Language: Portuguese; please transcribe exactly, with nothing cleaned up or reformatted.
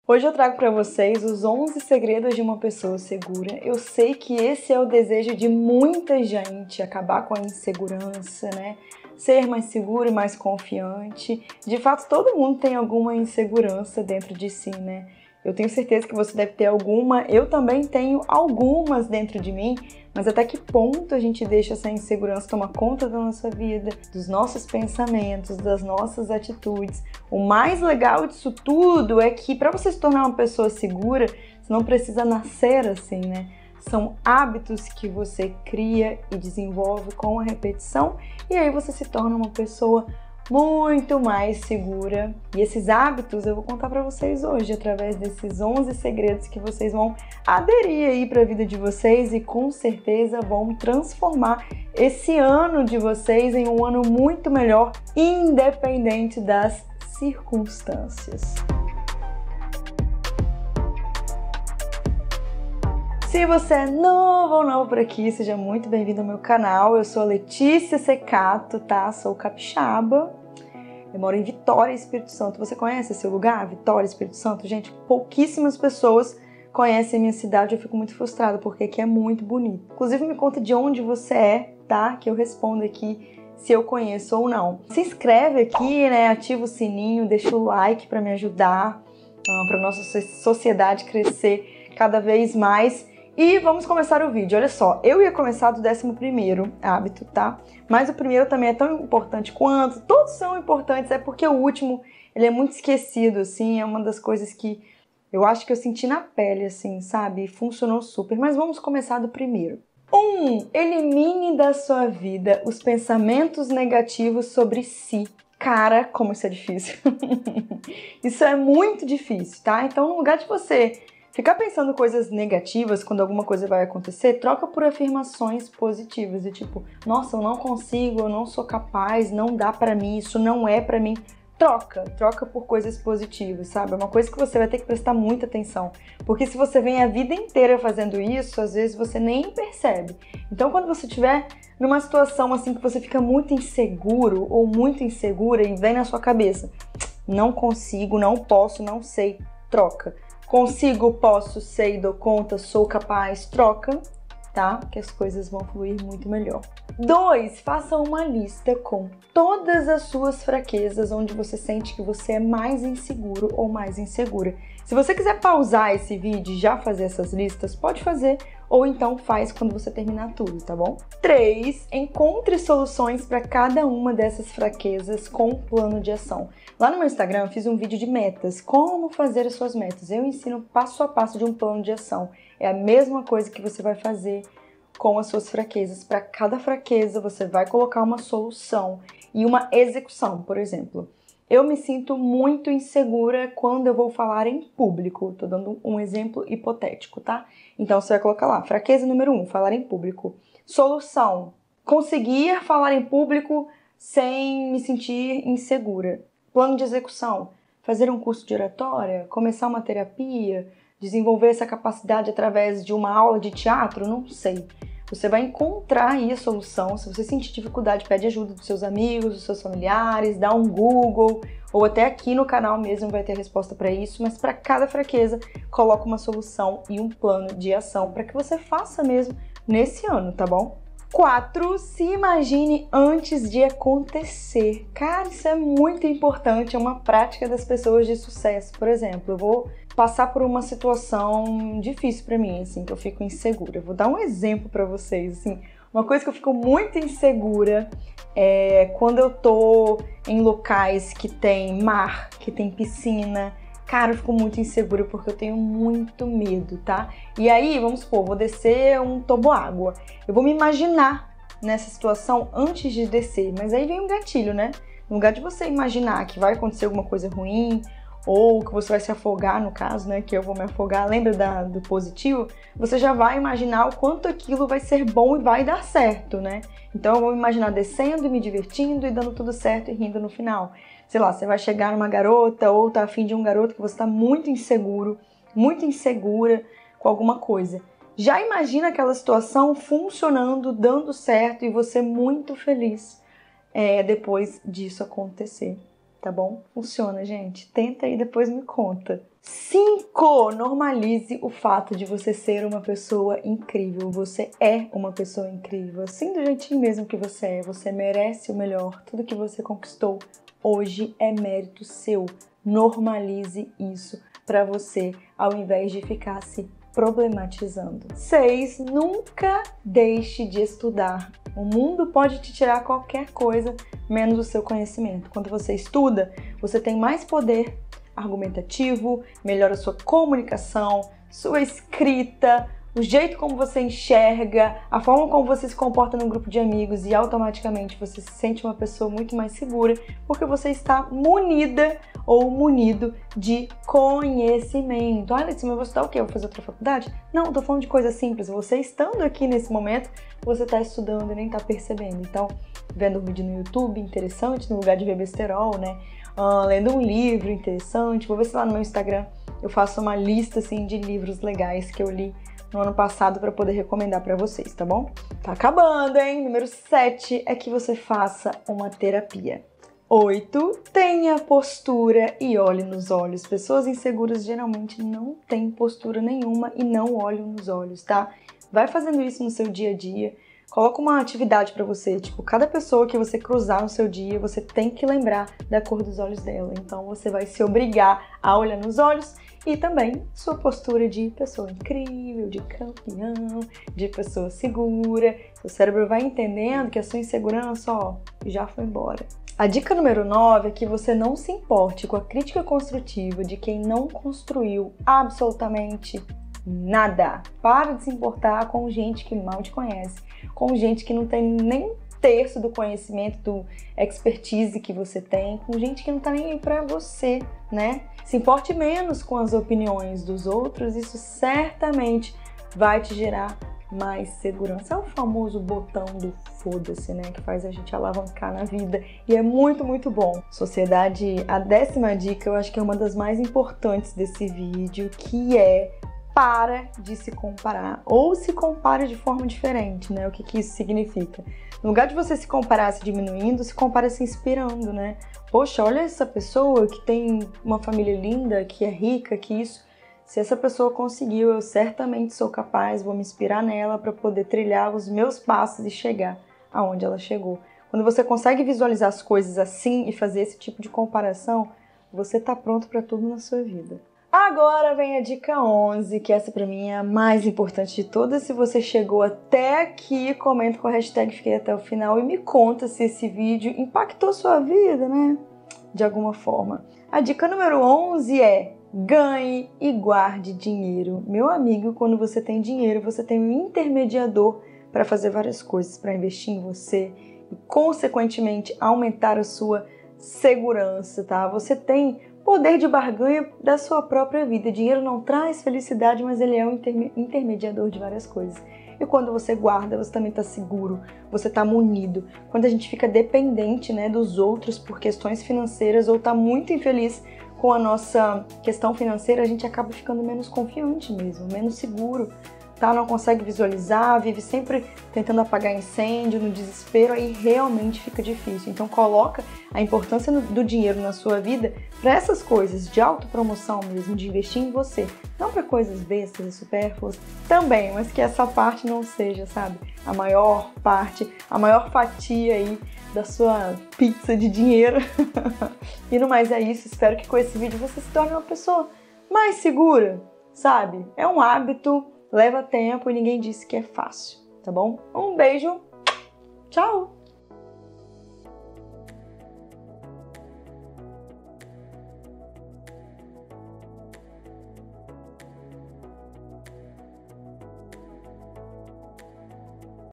Hoje eu trago para vocês os onze segredos de uma pessoa segura. Eu sei que esse é o desejo de muita gente, acabar com a insegurança, né? Ser mais seguro e mais confiante. De fato, todo mundo tem alguma insegurança dentro de si, né? Eu tenho certeza que você deve ter alguma, eu também tenho algumas dentro de mim, mas até que ponto a gente deixa essa insegurança tomar conta da nossa vida, dos nossos pensamentos, das nossas atitudes? O mais legal disso tudo é que para você se tornar uma pessoa segura, você não precisa nascer assim, né? São hábitos que você cria e desenvolve com a repetição e aí você se torna uma pessoa muito mais segura. E esses hábitos eu vou contar para vocês hoje através desses onze segredos que vocês vão aderir aí para a vida de vocês e com certeza vão transformar esse ano de vocês em um ano muito melhor, independente das circunstâncias. Se você é novo ou novo por aqui, seja muito bem-vindo ao meu canal. Eu sou a Letícia Secato, tá? Sou capixaba. Eu moro em Vitória, Espírito Santo. Você conhece esse lugar? Vitória, Espírito Santo? Gente, pouquíssimas pessoas conhecem a minha cidade. Eu fico muito frustrada porque aqui é muito bonito. Inclusive, me conta de onde você é, tá? Que eu respondo aqui se eu conheço ou não. Se inscreve aqui, né? Ativa o sininho, deixa o like para me ajudar, para nossa sociedade crescer cada vez mais. E vamos começar o vídeo. Olha só, eu ia começar do décimo primeiro hábito, tá? Mas o primeiro também é tão importante quanto, todos são importantes, é porque o último, ele é muito esquecido, assim, é uma das coisas que eu acho que eu senti na pele, assim, sabe? E funcionou super, mas vamos começar do primeiro. Um, elimine da sua vida os pensamentos negativos sobre si. Cara, como isso é difícil. Isso é muito difícil, tá? Então, no lugar de você ficar pensando coisas negativas quando alguma coisa vai acontecer, troca por afirmações positivas, de tipo, nossa, eu não consigo, eu não sou capaz, não dá pra mim, isso não é pra mim. Troca, troca por coisas positivas, sabe? É uma coisa que você vai ter que prestar muita atenção, porque se você vem a vida inteira fazendo isso, às vezes você nem percebe. Então, quando você estiver numa situação assim que você fica muito inseguro ou muito insegura e vem na sua cabeça, não consigo, não posso, não sei, troca. Consigo, posso, sei, dou conta, sou capaz, troca, tá? Que as coisas vão fluir muito melhor. Dois, faça uma lista com todas as suas fraquezas onde você sente que você é mais inseguro ou mais insegura. Se você quiser pausar esse vídeo e já fazer essas listas, pode fazer, ou então faz quando você terminar tudo, tá bom? Três, encontre soluções para cada uma dessas fraquezas com um plano de ação. Lá no meu Instagram eu fiz um vídeo de metas, como fazer as suas metas. Eu ensino passo a passo de um plano de ação. É a mesma coisa que você vai fazer com as suas fraquezas. Para cada fraqueza você vai colocar uma solução e uma execução, por exemplo. Eu me sinto muito insegura quando eu vou falar em público. Tô dando um exemplo hipotético, tá? Então você vai colocar lá, fraqueza número um, falar em público. Solução, conseguir falar em público sem me sentir insegura. Plano de execução, fazer um curso de oratória, começar uma terapia, desenvolver essa capacidade através de uma aula de teatro, não sei. Você vai encontrar aí a solução. Se você sentir dificuldade, pede ajuda dos seus amigos, dos seus familiares, dá um Google, ou até aqui no canal mesmo vai ter resposta para isso, mas para cada fraqueza, coloca uma solução e um plano de ação para que você faça mesmo nesse ano, tá bom? Quatro, se imagine antes de acontecer. Cara, isso é muito importante, é uma prática das pessoas de sucesso. Por exemplo, eu vou passar por uma situação difícil pra mim, assim, que eu fico insegura. Eu vou dar um exemplo pra vocês, assim. Uma coisa que eu fico muito insegura é quando eu tô em locais que tem mar, que tem piscina. Cara, eu fico muito insegura porque eu tenho muito medo, tá? E aí, vamos supor, vou descer um toboágua. Eu vou me imaginar nessa situação antes de descer, mas aí vem um gatilho, né? No lugar de você imaginar que vai acontecer alguma coisa ruim, ou que você vai se afogar, no caso, né, que eu vou me afogar, lembra da, do positivo? Você já vai imaginar o quanto aquilo vai ser bom e vai dar certo, né? Então eu vou me imaginar descendo e me divertindo e dando tudo certo e rindo no final. Sei lá, você vai chegar numa garota ou tá afim de um garoto que você tá muito inseguro, muito insegura com alguma coisa. Já imagina aquela situação funcionando, dando certo e você muito feliz é, depois disso acontecer. tá bom? Funciona, gente. Tenta e depois me conta. cinco. Normalize o fato de você ser uma pessoa incrível. Você é uma pessoa incrível. Assim do jeitinho mesmo que você é. Você merece o melhor. Tudo que você conquistou hoje é mérito seu. Normalize isso pra você, ao invés de ficar se problematizando. seis. Nunca deixe de estudar. O mundo pode te tirar qualquer coisa, menos o seu conhecimento. Quando você estuda, você tem mais poder argumentativo, melhora sua comunicação, sua escrita, o jeito como você enxerga, a forma como você se comporta num grupo de amigos e automaticamente você se sente uma pessoa muito mais segura porque você está munida ou munido de conhecimento. Olha, mas eu vou estudar o quê? Eu vou fazer outra faculdade? Não, eu tô falando de coisa simples. Você estando aqui nesse momento, você está estudando e nem está percebendo. Então, vendo um vídeo no YouTube interessante, no lugar de ver besterol, né? Uh, lendo um livro interessante. Vou ver se lá no meu Instagram eu faço uma lista assim, de livros legais que eu li no ano passado para poder recomendar para vocês, tá bom? Tá acabando, hein? Número sete é que você faça uma terapia. oito. Tenha postura e olhe nos olhos. Pessoas inseguras geralmente não têm postura nenhuma e não olham nos olhos, tá? Vai fazendo isso no seu dia a dia. Coloca uma atividade pra você, tipo, cada pessoa que você cruzar no seu dia, você tem que lembrar da cor dos olhos dela. Então você vai se obrigar a olhar nos olhos e também sua postura de pessoa incrível, de campeão, de pessoa segura. Seu cérebro vai entendendo que a sua insegurança, ó, já foi embora. A dica número nove é que você não se importe com a crítica construtiva de quem não construiu absolutamente nada. Para de se importar com gente que mal te conhece, com gente que não tem nem um terço do conhecimento, do expertise que você tem, com gente que não tá nem aí pra você, né? Se importe menos com as opiniões dos outros, isso certamente vai te gerar mais segurança. É o famoso botão do foda-se, né? Que faz a gente alavancar na vida e é muito, muito bom. Sociedade, a décima dica eu acho que é uma das mais importantes desse vídeo, que é: para de se comparar, ou se compare de forma diferente, né? O que que isso significa? No lugar de você se comparar se diminuindo, se compara se inspirando, né? Poxa, olha essa pessoa que tem uma família linda, que é rica, que isso. Se essa pessoa conseguiu, eu certamente sou capaz, vou me inspirar nela para poder trilhar os meus passos e chegar aonde ela chegou. Quando você consegue visualizar as coisas assim e fazer esse tipo de comparação, você tá pronto para tudo na sua vida. Agora vem a dica onze, que essa pra mim é a mais importante de todas. Se você chegou até aqui, comenta com a hashtag Fiquei até o final e me conta se esse vídeo impactou sua vida, né? De alguma forma. A dica número onze é: ganhe e guarde dinheiro. Meu amigo, quando você tem dinheiro, você tem um intermediador para fazer várias coisas, para investir em você e, consequentemente, aumentar a sua segurança, tá? Você tem poder de barganha da sua própria vida. Dinheiro não traz felicidade, mas ele é um intermediador de várias coisas. E quando você guarda, você também está seguro, você está munido. Quando a gente fica dependente, né, dos outros por questões financeiras ou está muito infeliz com a nossa questão financeira, a gente acaba ficando menos confiante mesmo, menos seguro, tá? Não consegue visualizar, vive sempre tentando apagar incêndio, no desespero, aí realmente fica difícil. Então coloca a importância do dinheiro na sua vida para essas coisas de autopromoção mesmo, de investir em você. Não para coisas bestas e supérfluas também, mas que essa parte não seja, sabe, a maior parte, a maior fatia aí da sua pizza de dinheiro. E no mais é isso, espero que com esse vídeo você se torne uma pessoa mais segura, sabe? É um hábito, leva tempo e ninguém disse que é fácil, tá bom? Um beijo, tchau!